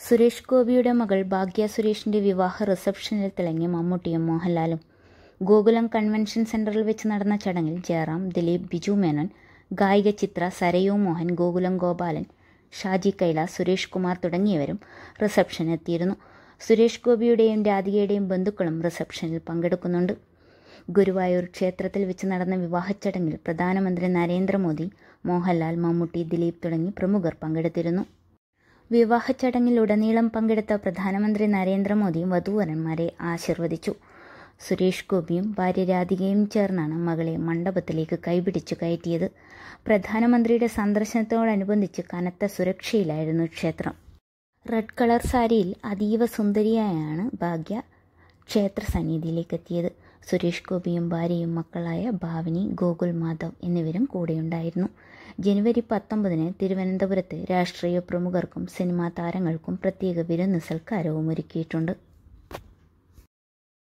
സുരേഷ് ഗോപിയുടെ മകൾ ഭാഗ്യ സുരേഷിൻ്റെ വിവാഹ റിസപ്ഷനിൽ തിളങ്ങി മമ്മൂട്ടിയും മോഹൻലാലും. ഗോകുലം കൺവെൻഷൻ സെന്ററിൽ വെച്ച് നടന്ന ചടങ്ങിൽ ജയറാം, ദിലീപ്, ബിജു മേനോൻ, ഗായിക ചിത്ര, സരയൂ മോഹൻ, ഗോകുലം ഗോപാലൻ, ഷാജി കൈലാസ്, സുരേഷ് കുമാർ തുടങ്ങിയവരും റിസപ്ഷനെത്തിയിരുന്നു. സുരേഷ് ഗോപിയുടെയും രാധികയുടെയും ബന്ധുക്കളും റിസപ്ഷനിൽ പങ്കെടുക്കുന്നുണ്ട്. ഗുരുവായൂർ ക്ഷേത്രത്തിൽ വെച്ച് നടന്ന വിവാഹ ചടങ്ങിൽ പ്രധാനമന്ത്രി നരേന്ദ്രമോദി, മോഹൻലാൽ, മമ്മൂട്ടി, ദിലീപ് തുടങ്ങി പ്രമുഖർ പങ്കെടുത്തിരുന്നു. വിവാഹ ചടങ്ങിലുടനീളം പങ്കെടുത്ത പ്രധാനമന്ത്രി നരേന്ദ്രമോദി വധൂവരന്മാരെ ആശീർവദിച്ചു. സുരേഷ് ഗോപിയും ഭാര്യ രാധികയും ചേർന്നാണ് മകളെ മണ്ഡപത്തിലേക്ക് കൈപിടിച്ചു കയറ്റിയത്. പ്രധാനമന്ത്രിയുടെ സന്ദർശനത്തോടനുബന്ധിച്ച് കനത്ത സുരക്ഷയിലായിരുന്നു ക്ഷേത്രം. റെഡ് കളർ സാരിയിൽ അതീവ സുന്ദരിയായാണ് ഭാഗ്യ ക്ഷേത്ര സന്നിധിയിലേക്ക് എത്തിയത്. സുരേഷ് ഗോപിയും ഭാര്യയും മക്കളായ ഭാവനി, ഗോകുൽ മാധവ് എന്നിവരും കൂടെയുണ്ടായിരുന്നു. ജനുവരി 19 തിരുവനന്തപുരത്ത് രാഷ്ട്രീയ പ്രമുഖർക്കും സിനിമാ താരങ്ങൾക്കും പ്രത്യേക വിരുന്ന് സൽക്കാരവും ഒരുക്കിയിട്ടുണ്ട്.